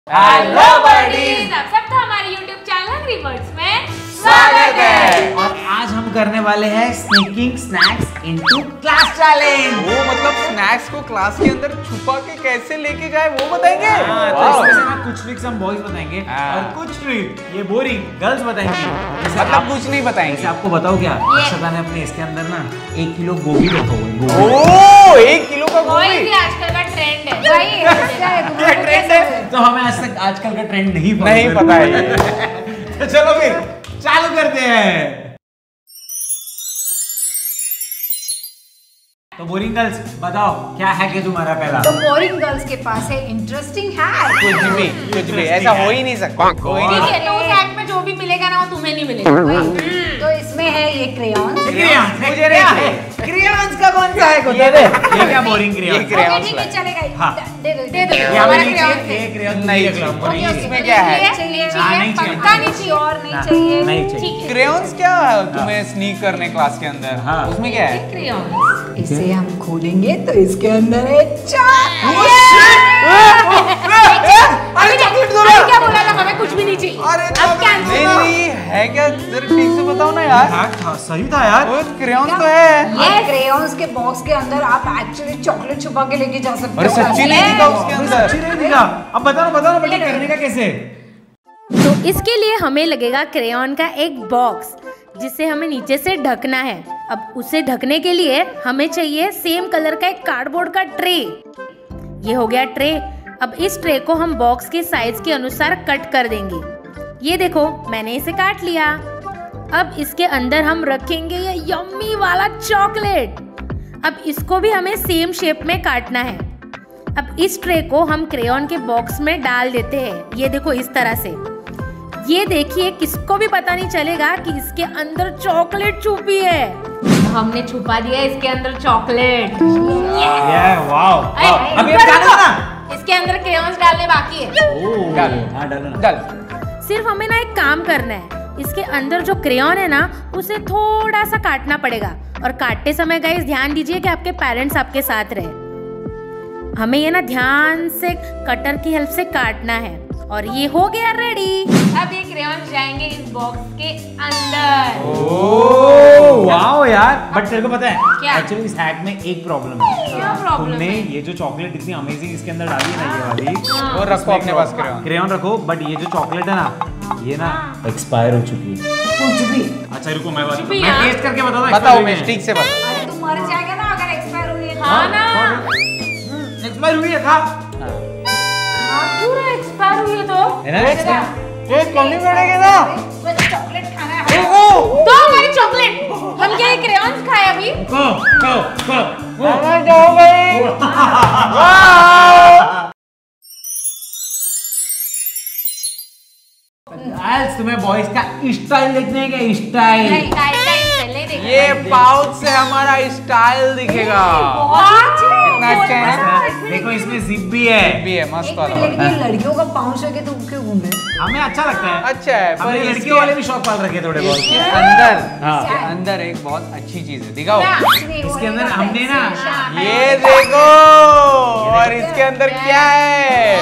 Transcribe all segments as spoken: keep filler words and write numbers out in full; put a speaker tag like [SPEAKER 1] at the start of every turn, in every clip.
[SPEAKER 1] Hello buddies,
[SPEAKER 2] आप सबका हमारे यूट्यूब चैनल हंग्री बर्ड्स में
[SPEAKER 1] स्वागत है। और आज हम करने वाले हैं sneaking snacks into class challenge.
[SPEAKER 3] वो मतलब स्नैक्स को क्लास के अंदर छुपा के कैसे लेके जाए वो बताएंगे।
[SPEAKER 1] हाँ, तो इसमें से ना कुछ ट्रिक्स हम बॉयज बताएंगे
[SPEAKER 3] हाँ।
[SPEAKER 1] और कुछ ट्रिक ये बोरिंग गर्ल्स बताएंगी।
[SPEAKER 3] मतलब कुछ नहीं बताएंगे।
[SPEAKER 1] आपको बताओ क्या, अक्षता ने अपने इसके अंदर ना एक किलो गोभी रखा हुआ है।
[SPEAKER 3] ओह, एक किलो का
[SPEAKER 2] वही
[SPEAKER 3] गोभी।
[SPEAKER 2] भी आजकल का ट्रेंड है। वही
[SPEAKER 3] क्या ट्रेंड है?
[SPEAKER 1] तो हमें आज तक आजकल का ट्रेंड नहीं पता
[SPEAKER 3] नहीं पता है ये।
[SPEAKER 1] तो चलो फिर चालू करते हैं। तो बोरिंग गर्ल्स बताओ क्या है कि तुम्हारा पहला।
[SPEAKER 4] तो बोरिंग गर्ल्स के पास है इंटरेस्टिंग है।
[SPEAKER 3] कुछ भी कुछ भी ऐसा हो ही नहीं सकता। कोई
[SPEAKER 2] ठीक
[SPEAKER 3] नहीं।
[SPEAKER 2] है, तो उस एक्ट में जो भी मिलेगा ना वो तुम्हें नहीं मिलेगा।
[SPEAKER 4] तो इसमें है ये क्रेयॉन।
[SPEAKER 1] क्रेयॉन्स
[SPEAKER 3] मुझे नहीं चाहिए।
[SPEAKER 1] क्रेयॉन्स का कौन सा है?
[SPEAKER 3] ये दे।
[SPEAKER 1] ये क्या बोरिंग
[SPEAKER 3] ये
[SPEAKER 1] क्रेयॉन्स?
[SPEAKER 3] क्रेयॉन्स
[SPEAKER 4] ठीक
[SPEAKER 3] ला।
[SPEAKER 4] है चलेगा।
[SPEAKER 1] हाँ।
[SPEAKER 4] दे दो
[SPEAKER 2] दे दो।
[SPEAKER 1] ये
[SPEAKER 2] हमारा
[SPEAKER 1] हमें नहीं
[SPEAKER 2] क्रेयॉन
[SPEAKER 1] चाहिए,
[SPEAKER 2] है।
[SPEAKER 1] ये क्रेयॉन
[SPEAKER 3] नहीं
[SPEAKER 1] नहीं
[SPEAKER 3] चाहिए।
[SPEAKER 1] रखना हमको।
[SPEAKER 3] इसमें क्या है?
[SPEAKER 4] चाहिए
[SPEAKER 1] हाँ, नहीं चाहिए।
[SPEAKER 4] पक्का नहीं चाहिए और नहीं चाहिए।
[SPEAKER 1] नहीं चाहिए।
[SPEAKER 2] ठीक है।
[SPEAKER 3] क्रेयॉन्स क्या है तुम्हें स्नीक करने क्लास के अंदर?
[SPEAKER 1] हाँ।
[SPEAKER 3] उसमें क्या है?
[SPEAKER 2] क्रेयॉन।
[SPEAKER 4] इसे हम खोलेंगे तो इसके अंदर है चाक।
[SPEAKER 2] अरे चॉकलेट दो ना। क्या बोला था, हमें कुछ भी नहीं चाहिए।
[SPEAKER 3] अरे
[SPEAKER 2] अब कैंसिल।
[SPEAKER 3] नहीं नहीं है क्या? जरा ठीक से बताओ ना यार।
[SPEAKER 1] हाँ, था, सही था यार।
[SPEAKER 3] वो क्रेयॉन तो है।
[SPEAKER 4] ये क्रेयॉन्स के बॉक्स के अंदर आप एक्चुअली चॉकलेट छुपा के लेके जा सकते हो।
[SPEAKER 3] अरे सच्ची नहीं दिखा उसके अंदर।
[SPEAKER 1] सच्ची नहीं दिखा। अब बताओ ना बताओ ना बेटे करने का कैसे?
[SPEAKER 5] तो इसके लिए हमें लगेगा क्रेयॉन का एक बॉक्स जिसे हमें नीचे से ढकना है। अब उसे ढकने के लिए हमें चाहिए सेम कलर का एक कार्डबोर्ड का ट्रे। ये हो गया ट्रे। अब इस ट्रे को हम बॉक्स के साइज के अनुसार कट कर देंगे। ये देखो मैंने इसे काट लिया। अब इसके अंदर हम रखेंगे ये यम्मी वाला चॉकलेट। अब इसको भी हमें सेम शेप में काटना है। अब इस ट्रे को हम क्रेयॉन के बॉक्स में डाल देते हैं। ये देखो इस तरह से। ये देखिए किसको भी पता नहीं चलेगा कि इसके अंदर चॉकलेट छुपी है।
[SPEAKER 2] हमने छुपा दिया इसके अंदर चॉकलेट।
[SPEAKER 1] ये वाओ।
[SPEAKER 2] अरे,
[SPEAKER 1] अब ये
[SPEAKER 2] ऊपर
[SPEAKER 1] डालो
[SPEAKER 2] रखो।
[SPEAKER 1] ना।
[SPEAKER 2] इसके अंदर क्रेयॉन्स डालने बाकी है।
[SPEAKER 1] ओह,
[SPEAKER 3] डाल।
[SPEAKER 1] हाँ डालो ना।
[SPEAKER 3] चल।
[SPEAKER 5] सिर्फ हमें ना एक काम करना है। इसके अंदर जो क्रेयॉन है ना उसे थोड़ा सा काटना पड़ेगा। और काटते समय गाइस ध्यान दीजिए कि आपके पेरेंट्स आपके साथ रहे। हमें ये ना ध्यान से कटर की हेल्प से काटना है। और ये हो गया रेडी।
[SPEAKER 2] अब ये क्रेयॉन्स जाएंगे इस बॉक्स के अंदर।
[SPEAKER 1] ओह वाओ यार। बट तेरे को पता है
[SPEAKER 2] क्या?
[SPEAKER 1] एक्चुअली इस हैक में एक प्रॉब्लम है।
[SPEAKER 2] क्या प्रॉब्लम
[SPEAKER 1] तुमने
[SPEAKER 2] है?
[SPEAKER 1] ये जो चॉकलेट इतनी अमेजिंग इसके अंदर डाली है ना ये वाली,
[SPEAKER 3] वो रखो अपने पास क्रेयॉन।
[SPEAKER 1] क्रेयॉन रखो। बट ये जो चॉकलेट है ना ये ना एक्सपायर हो चुकी है।
[SPEAKER 4] कुछ भी।
[SPEAKER 1] अच्छा रुको मैं बताता
[SPEAKER 2] भी
[SPEAKER 1] हूं। मैं
[SPEAKER 2] यार।
[SPEAKER 1] टेस्ट करके बताता हूं।
[SPEAKER 3] बताओ
[SPEAKER 1] expiry
[SPEAKER 3] मैं
[SPEAKER 1] है।
[SPEAKER 3] ठीक से बता।
[SPEAKER 4] अरे तुम मर जाएगा ना अगर एक्सपायर हुई है।
[SPEAKER 2] हाँ ना।
[SPEAKER 1] एक्सपायर हुई है खा।
[SPEAKER 2] पूरा एक्सपायर हुई है तो
[SPEAKER 1] है ना?
[SPEAKER 3] ये कमी पड़ेगी ना।
[SPEAKER 4] चॉकलेट खाना है।
[SPEAKER 2] तो हमारी चॉकलेट। हम क्या ये क्रेयॉन्स खाए अभी?
[SPEAKER 1] को को को
[SPEAKER 3] मैं जाऊं भाई।
[SPEAKER 1] आज तुम्हें बॉयज का स्टाइल देखने हैं क्या? स्टाइल।
[SPEAKER 2] टाइम टाइम पहले देखा।
[SPEAKER 3] ये पाउच से हमारा स्टाइल दिखेगा। कितना अच्छा है ना?
[SPEAKER 1] देखो इसमें जिप भी है।
[SPEAKER 3] भी है मस्त वाला।
[SPEAKER 4] लेकिन ये लड़कियों का पाउच है कि तुम क्यों घूम रहे हो?
[SPEAKER 1] हमें अच्छा लगता है।
[SPEAKER 3] अच्छा है पर
[SPEAKER 1] हमने
[SPEAKER 3] इसके
[SPEAKER 1] लड़कियों वाले भी शौक पाल रखे थोड़े बहुत।
[SPEAKER 3] इसके अंदर
[SPEAKER 1] हाँ।
[SPEAKER 3] इसके अंदर एक बहुत अच्छी चीज है। दिखाओ।
[SPEAKER 1] इसके अंदर हमने ना
[SPEAKER 3] ये देखो। और इसके अंदर क्या है?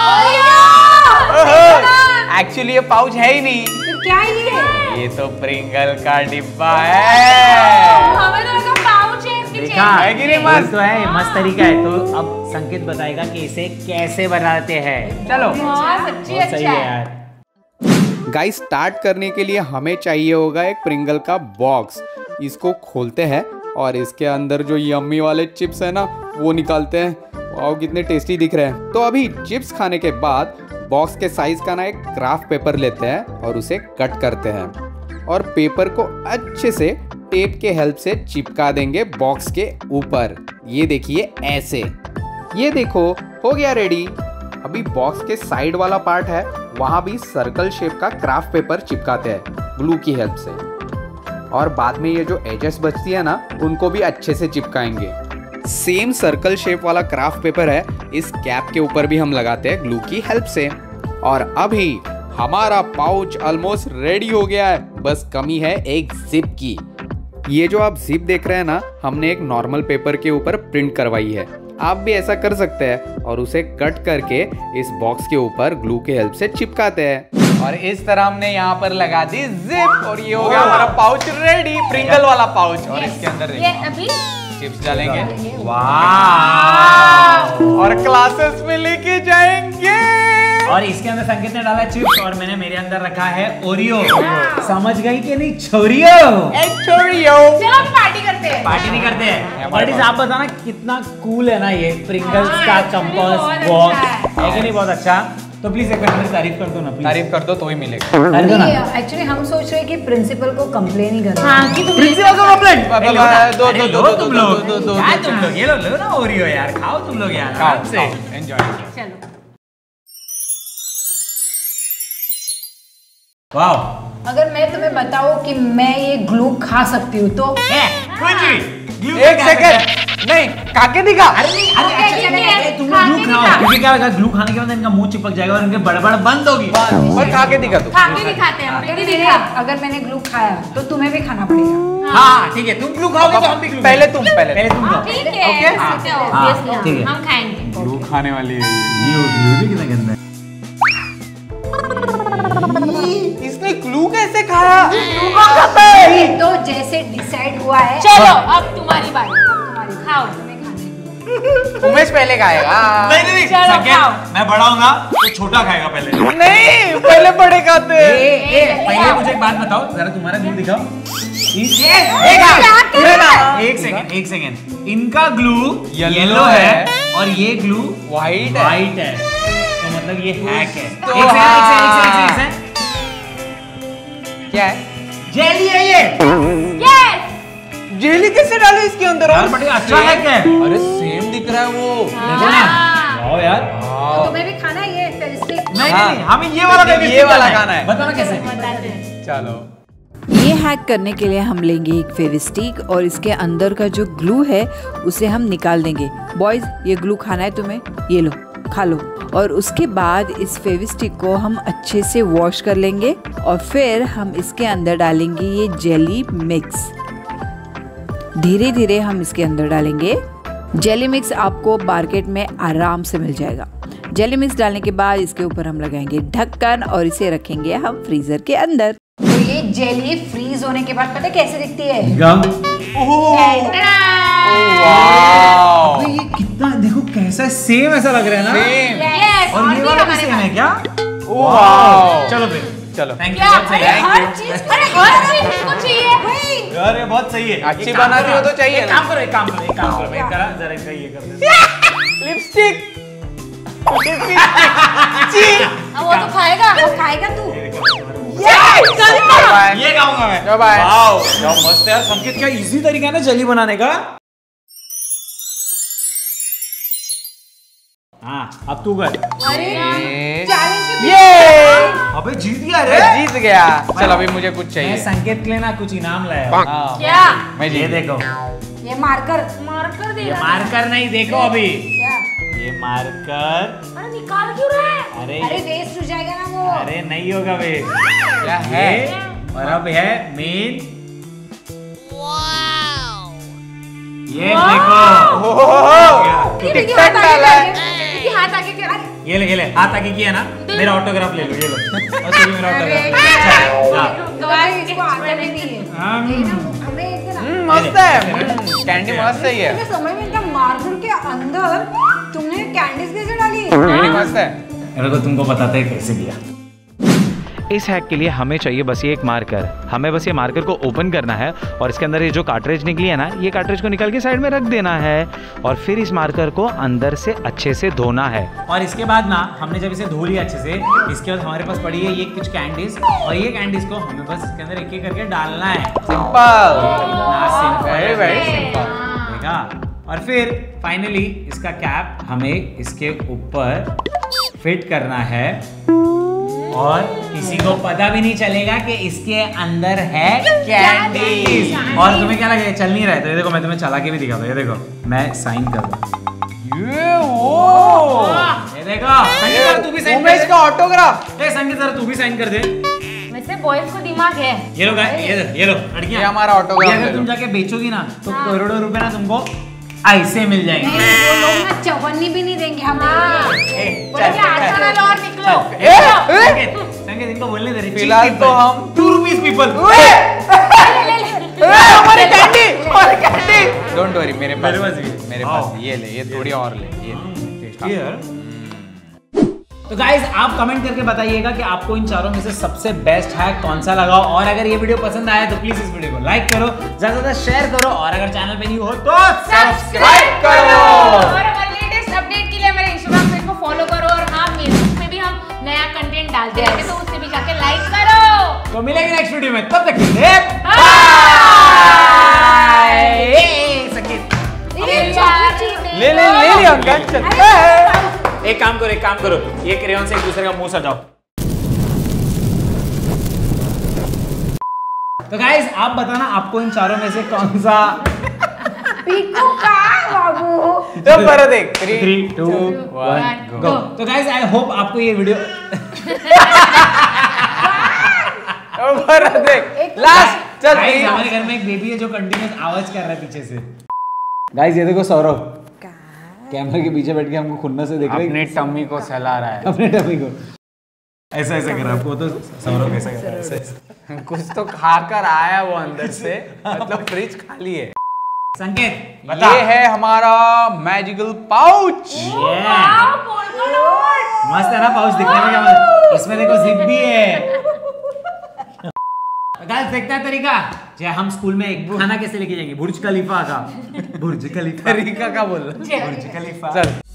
[SPEAKER 3] एक्चुअली ये पाउच है ही नहीं।
[SPEAKER 4] फिर क्या है ये?
[SPEAKER 3] ये तो प्रिंगल का डिब्बा है।
[SPEAKER 2] हमें तो लगा पाउच है इसकी।
[SPEAKER 1] देखा
[SPEAKER 3] है कि नहीं
[SPEAKER 1] ये
[SPEAKER 3] मस्त?
[SPEAKER 1] तो है, मस्त तरीका है। तो अब संकेत बताएगा कि इसे कैसे बनाते हैं। चलो
[SPEAKER 2] हाँ सच्ची
[SPEAKER 1] बहुत सही
[SPEAKER 2] अच्छा
[SPEAKER 1] है
[SPEAKER 2] है।
[SPEAKER 1] यार।
[SPEAKER 3] गाइस स्टार्ट करने के लिए हमें चाहिए होगा एक प्रिंगल का बॉक्स। इसको खोलते हैं और इसके अंदर जो यम्मी वाले चिप्स है ना वो निकालते हैं। वाओ कितने टेस्टी दिख रहे हैं। तो अभी चिप्स खाने के बाद बॉक्स के साइज का ना एक क्राफ्ट पेपर लेते हैं और उसे कट करते हैं और पेपर को अच्छे से टेप के हेल्प से चिपका देंगे बॉक्स के ऊपर। ये देखिए ऐसे। ये देखो हो गया रेडी। अभी बॉक्स के साइड वाला पार्ट है वहां भी सर्कल शेप का क्राफ्ट पेपर चिपकाते हैं ग्लू की हेल्प से। और बाद में ये जो एजेस बचती है ना उनको भी अच्छे से चिपकाएंगे। सेम सर्कल शेप वाला क्राफ्ट पेपर है इस कैप के ऊपर भी हम लगाते हैं ग्लू की हेल्प से। और अभी हमारा पाउच ऑलमोस्ट रेडी हो गया है। बस कमी है एक जिप की। ये जो आप जिप देख रहे हैं ना हमने एक नॉर्मल पेपर के ऊपर प्रिंट करवाई है। आप भी ऐसा कर सकते हैं और उसे कट करके इस बॉक्स के ऊपर ग्लू के हेल्प से चिपकाते हैं। और इस तरह हमने यहाँ पर लगा दी जिप और ये हो गया हमारा पाउच रेडी, प्रिंगल वाला पाउच। और इसके अंदर
[SPEAKER 2] ये अभी
[SPEAKER 3] चिप्स डालेंगे
[SPEAKER 1] वाह।
[SPEAKER 3] और क्लासेस में लेके जाएंगे।
[SPEAKER 1] और इसके अंदर संकेत ने डाला चिप्स और मैंने मेरे अंदर रखा है ओरियो। समझ गई कि नहीं छोरियो?
[SPEAKER 3] छोरियो।
[SPEAKER 2] चलो पार्टी करते हैं।
[SPEAKER 1] पार्टी नहीं करते हैं। बट आप बताना कितना कूल है ना ये प्रिंगल्स
[SPEAKER 2] हाँ,
[SPEAKER 1] का
[SPEAKER 2] actually
[SPEAKER 1] कंपास
[SPEAKER 2] बहुत
[SPEAKER 1] बॉक्स
[SPEAKER 2] अच्छा
[SPEAKER 1] है कि नहीं? बहुत अच्छा। तो प्लीज एक बार मेरी तारीफ कर दो ना प्लीज।
[SPEAKER 3] तारीफ कर दो तो ही मिलेगा।
[SPEAKER 1] कर दो ना।
[SPEAKER 4] एक्चुअली हम सोच रहे हैं कि प्रिंसिपल को कंप्लेन ही करना।
[SPEAKER 2] हाँ कि तुम
[SPEAKER 1] प्रिंसिपल को कंप्लेंट
[SPEAKER 3] दो
[SPEAKER 1] अरे
[SPEAKER 3] दो
[SPEAKER 1] लो
[SPEAKER 3] दो
[SPEAKER 1] तुम
[SPEAKER 3] दो
[SPEAKER 1] लोग
[SPEAKER 3] दो दो
[SPEAKER 1] क्या तुम लोग ये लो लो ना ओरियो यार, खाओ तुम लोग यार आराम से।
[SPEAKER 3] एंजॉय।
[SPEAKER 2] चलो
[SPEAKER 1] वाह।
[SPEAKER 4] अगर मैं तुम्हें बताऊं कि मैं ये ग्लू खा सकती हूँ तो
[SPEAKER 1] है कुछ भी glue
[SPEAKER 3] एक
[SPEAKER 1] खा सकते हैं।
[SPEAKER 3] सेकंड नहीं काके दिखा।
[SPEAKER 1] अरे नहीं अरे
[SPEAKER 2] ओके,
[SPEAKER 1] अच्छा,
[SPEAKER 2] ठीक है,
[SPEAKER 1] तुम
[SPEAKER 2] खा
[SPEAKER 1] लोग
[SPEAKER 2] के
[SPEAKER 1] ग्लू खाओ
[SPEAKER 2] दिखा।
[SPEAKER 1] क्योंकि क्या होगा ग्लू खाने के बाद इनका मुंह चिपक जाएगा और इनके बड़बड़ बंद होगी।
[SPEAKER 3] और काके दिखा तू।
[SPEAKER 2] खा के दिखाते हैं हम।
[SPEAKER 4] अगर
[SPEAKER 2] दीदी
[SPEAKER 4] मैंने
[SPEAKER 2] दिखा।
[SPEAKER 4] अगर मैंने ग्लू खाया तो तुम्हें भी खाना पड़ेगा।
[SPEAKER 1] हाँ ठीक है, तुम ग्लू खाओगे तो हम भी ग्लू
[SPEAKER 3] पहले तुम पहले
[SPEAKER 1] पहले तुम खाओ।
[SPEAKER 2] ठीक है
[SPEAKER 3] Okay?
[SPEAKER 2] ठीक है,
[SPEAKER 1] हाँ,
[SPEAKER 2] obviously,
[SPEAKER 1] ठीक है।
[SPEAKER 2] हम खाएंगे।
[SPEAKER 3] ग्लू खाने वाली है
[SPEAKER 1] ग्लू ग्लू भी कितना गंदा है।
[SPEAKER 3] इसने ग्लू कैसे खाया?
[SPEAKER 4] तो जैसे डिसाइड हुआ है
[SPEAKER 2] चलो अब तुम्हारी बारी, खाओ।
[SPEAKER 3] उमेश पहले खाएगा।
[SPEAKER 1] नहीं नहीं नहीं
[SPEAKER 2] चलो,
[SPEAKER 1] संकेत,
[SPEAKER 2] खाओ।
[SPEAKER 1] मैं बड़ा होऊंगा तो छोटा खाएगा पहले।
[SPEAKER 3] नहीं पहले बड़े खाते
[SPEAKER 1] ए,
[SPEAKER 3] हैं।
[SPEAKER 1] ए, ए, पहले मुझे एक बात बताओ जरा, तुम्हारा ग्लू दिखाओ। ये एक सेकंड एक सेकंड इनका ग्लू
[SPEAKER 3] Yellow
[SPEAKER 1] येलो
[SPEAKER 3] है
[SPEAKER 1] है और ये ग्लू
[SPEAKER 3] White है।
[SPEAKER 1] वाइट है, तो मतलब ये हैक है।
[SPEAKER 3] तो
[SPEAKER 1] एक सेकंड एक सेकंड एक सेकंड एक सेकंड
[SPEAKER 3] क्या है?
[SPEAKER 1] जेली है ये।
[SPEAKER 2] यस
[SPEAKER 3] जेली कैसे डाले इसके अंदर?
[SPEAKER 1] यार बड़ी अच्छा हैक है।
[SPEAKER 3] अरे सेम दिख रहा है वो।
[SPEAKER 1] देखो ना, वाओ यार।
[SPEAKER 4] तो तुम्हें भी खाना है ये फेविस्टिक।
[SPEAKER 1] नहीं
[SPEAKER 3] हाँ।
[SPEAKER 1] नहीं नहीं, हमें ये वाला
[SPEAKER 3] ये
[SPEAKER 1] फेविस्टिक
[SPEAKER 3] वाला खाना है।
[SPEAKER 1] बताओ ना कैसे।
[SPEAKER 2] बताते हैं।
[SPEAKER 3] चलो
[SPEAKER 6] ये हैक करने के लिए हम लेंगे एक फेविस्टिक और इसके अंदर का जो ग्लू है उसे हम निकाल देंगे। बॉयज ये ग्लू खाना है तुम्हें, ये लो खा लो। और उसके बाद इस फेविस्टिक को हम अच्छे से वॉश कर लेंगे और फिर हम इसके अंदर डालेंगे ये जेली मिक्स। धीरे धीरे हम इसके अंदर डालेंगे। जेली मिक्स आपको मार्केट में आराम से मिल जाएगा। जेली मिक्स डालने के बाद इसके ऊपर हम लगाएंगे ढक्कन और इसे रखेंगे हम फ्रीजर के अंदर।
[SPEAKER 4] तो ये जेली फ्रीज होने के बाद पता है कैसे दिखती है?
[SPEAKER 1] गम।
[SPEAKER 3] वाओ
[SPEAKER 1] अबे ये कितना देखो कैसा सेम ऐसा लग रहा है ना।
[SPEAKER 3] सेम।
[SPEAKER 2] Yes,
[SPEAKER 1] और ये
[SPEAKER 2] भी
[SPEAKER 1] वाला भी
[SPEAKER 2] हमारे
[SPEAKER 1] सेम है
[SPEAKER 2] पास।
[SPEAKER 1] क्या?
[SPEAKER 3] वाओ
[SPEAKER 1] चलो फिर
[SPEAKER 3] चलो
[SPEAKER 1] थैंक यू
[SPEAKER 2] क्या?
[SPEAKER 1] बहुत सही
[SPEAKER 2] अरे
[SPEAKER 1] है।
[SPEAKER 2] हर चीज अरे हर चीज इसको चाहिए।
[SPEAKER 1] यार ये बहुत सही है।
[SPEAKER 3] अच्छी
[SPEAKER 1] एक काम
[SPEAKER 3] बनाती
[SPEAKER 1] करो,
[SPEAKER 3] हो तो चाहिए
[SPEAKER 1] एक
[SPEAKER 3] ना।
[SPEAKER 1] काम करो एक काम करो एक काम करो मैं करा जरा इनका ये कर दे।
[SPEAKER 3] लिपस्टिक।
[SPEAKER 2] अब वो तो खाएगा।
[SPEAKER 4] वो खाएगा तू।
[SPEAKER 1] ये गाऊंगा मैं।
[SPEAKER 3] चलो बाय।
[SPEAKER 1] वाओ क्या मस्त है यार। संकेत क्या इजी तरीका है ना जेली बनाने का। हाँ अब तू कर।
[SPEAKER 2] अरे
[SPEAKER 4] चैलेंज
[SPEAKER 3] ये
[SPEAKER 1] अबे जीत गया रे।
[SPEAKER 3] मैं जीत गया। चल अभी मुझे कुछ
[SPEAKER 1] मैं
[SPEAKER 3] चाहिए।
[SPEAKER 1] संकेत के लिए ना कुछ इनाम लाया हूं।
[SPEAKER 3] हाँ,
[SPEAKER 2] क्या?
[SPEAKER 3] मैं
[SPEAKER 1] ये
[SPEAKER 3] जीत
[SPEAKER 1] देखो
[SPEAKER 4] ये मार्कर।
[SPEAKER 2] मार्कर दे
[SPEAKER 1] ये
[SPEAKER 2] रहा है।
[SPEAKER 1] मार्कर नहीं देखो अभी
[SPEAKER 4] क्या?
[SPEAKER 1] ये मार्कर।
[SPEAKER 2] अरे निकाल क्यों रहा है?
[SPEAKER 1] अरे
[SPEAKER 4] अरे वेस्ट हो जाएगा ना वो।
[SPEAKER 1] अरे नहीं होगा वे।
[SPEAKER 3] क्या है?
[SPEAKER 1] ये और अब है मेन। ये देखो
[SPEAKER 2] ये
[SPEAKER 3] टिक
[SPEAKER 2] देखिए
[SPEAKER 3] टैक
[SPEAKER 2] हाथ आगे
[SPEAKER 3] डाला है।
[SPEAKER 2] करके। देखिए हाथ आगे कर।
[SPEAKER 1] ये ले ये ले हाथ आगे किया ना मेरा ऑटोग्राफ ले लो ये लो और तू भी मेरा
[SPEAKER 2] अरे
[SPEAKER 1] ऑटोग्राफ।
[SPEAKER 4] तो भाई इसको आता भी नहीं है। नहीं ना, हमें एक दिन
[SPEAKER 3] हम्म, मस्त है। कैंडी मस्त है ये।
[SPEAKER 4] मुझे समझ में नहीं आता मार्कर के अंदर तुमने कैंडीज कैसे डाली?
[SPEAKER 3] कैंडी मस्त है।
[SPEAKER 1] मेरे को तुमको बताते हैं कैसे किया।
[SPEAKER 7] इस हैक के लिए हमें चाहिए बस ये एक मार्कर। हमें बस ये मार्कर को ओपन करना है और इसके अंदर ये जो कार्ट्रिज निकली है ना, ये कार्ट्रिज को निकाल के साइड में रख देना है और फिर इस मार्कर को अंदर से अच्छे से धोना है।
[SPEAKER 1] और इसके बाद ना हमने जब इसे धो लिया अच्छे से, इसके बाद हमारे पास पड़ी है ये कुछ कैंडीज और ये कैंडीज को हमें बस इसके अंदर एक एक करके डालना है।
[SPEAKER 3] सिंपल।
[SPEAKER 1] इतना simple
[SPEAKER 3] वेरी
[SPEAKER 1] है।
[SPEAKER 3] Very simple.
[SPEAKER 1] देखा। और फिर फाइनली इसका कैप हमें इसके ऊपर फिट करना है और किसी को पता भी नहीं चलेगा कि इसके अंदर है कैंडीज। और तुम्हें क्या लगे चल नहीं रहा है तो ये देखो मैं तुम्हें चला के भी दिखाता हूँ। ये देखो मैं साइन कर दूँ।
[SPEAKER 3] ये वो।
[SPEAKER 1] ये देखो संगीत सर तू भी साइन कर
[SPEAKER 3] उमेश
[SPEAKER 1] दे।
[SPEAKER 3] का ऑटोग्राफ।
[SPEAKER 1] ए संगीत सर तू भी साइन कर दे।
[SPEAKER 2] वैसे बॉयज को दिमाग है।
[SPEAKER 1] ये लो गाइस, ये लो ये लो लड़कियां।
[SPEAKER 3] ये हमारा
[SPEAKER 1] ये
[SPEAKER 3] ऑटोग्राफ
[SPEAKER 1] अगर
[SPEAKER 3] ले
[SPEAKER 1] तुम
[SPEAKER 3] लो।
[SPEAKER 1] जाके बेचोगी ना तो करोड़ों रुपए ना तुमको ऐसे मिल जाएंगे।
[SPEAKER 4] वो लोग ना चवन्नी भी नहीं देंगे हमें।
[SPEAKER 1] ए,
[SPEAKER 2] बोले
[SPEAKER 1] चल,
[SPEAKER 2] कि
[SPEAKER 1] चल,
[SPEAKER 2] आटा
[SPEAKER 1] चल,
[SPEAKER 2] डालो और
[SPEAKER 1] चल,
[SPEAKER 2] निकलो।
[SPEAKER 1] चल, ए, संकेत, संकेत, इनको बोलने दे रहे।
[SPEAKER 3] फिलहाल तो हम
[SPEAKER 1] टू रुपीस पीपल।
[SPEAKER 3] हमारी कैंडी, हमारी कैंडी। डोंट वरी, मेरे पास
[SPEAKER 1] मेरे पास भी है।
[SPEAKER 3] मेरे
[SPEAKER 1] आओ।
[SPEAKER 3] पास ये ले, ये थोड़ी और ले, ये
[SPEAKER 1] टेस्टी है। तो गाइज आप कमेंट करके बताइएगा कि आपको इन चारों में से सबसे बेस्ट हैक कौन सा लगा, और अगर ये वीडियो पसंद आया तो प्लीज इस वीडियो को लाइक करो, ज्यादा से ज्यादा शेयर करो, और अगर चैनल पे न्यू हो तो सब्सक्राइब करो।
[SPEAKER 2] और हमारे लेटेस्ट अपडेट के लिए हमारे इंस्टाग्राम पेज को फॉलो करो, और हाँ फेसबुक पे भी हम नया कंटेंट डालते रहते हैं, तो उससे भी जाके लाइक करो।
[SPEAKER 1] तो मिलेंगे नेक्स्ट वीडियो में, तब तक के लिए बाय। संकेत
[SPEAKER 3] ले ले ले लिया अंकल, चल।
[SPEAKER 1] एक काम करो, एक काम करो, ये क्रेयॉन से एक दूसरे का मुंह सजाओ। तो गाइस आप बताना आपको इन चारों में से कौन सा।
[SPEAKER 4] पीकू का बाबू।
[SPEAKER 3] तो पर देख,
[SPEAKER 1] थ्री टू वन गो। तो गाइस आई होप आपको ये वीडियो
[SPEAKER 3] पर देख, लास्ट चल।
[SPEAKER 1] गाइस हमारे घर में एक बेबी है जो कंटिन्यूस आवाज कर रहा है पीछे से। गाइस ये देखो सौरभ कैमरे के पीछे बैठ के हमको खुन्नस से देख रहा है,
[SPEAKER 3] अपनी टम्मी को सहला रहा है।
[SPEAKER 1] अपने टमी को ऐसा ऐसा कर रहा है। आपको तो सौरभ कैसा कर रहा है, ऐसा ऐसा।
[SPEAKER 3] कुछ तो खा कर आया वो अंदर से, मतलब फ्रिज खाली है।
[SPEAKER 1] संकेत बता।
[SPEAKER 3] ये है हमारा मैजिकल पाउच।
[SPEAKER 1] मस्त है ना पाउच, दिखने में क्या मस्त। इसमें देखो जिप भी है। गाइस देखते हैं तरीका, जय हम स्कूल में एक खाना कैसे लेके जाएंगे, बुर्ज खलीफा का। बुर्ज खलीफा
[SPEAKER 3] तरीका का बोल रहा
[SPEAKER 1] बुर्ज खलीफा।
[SPEAKER 3] चल।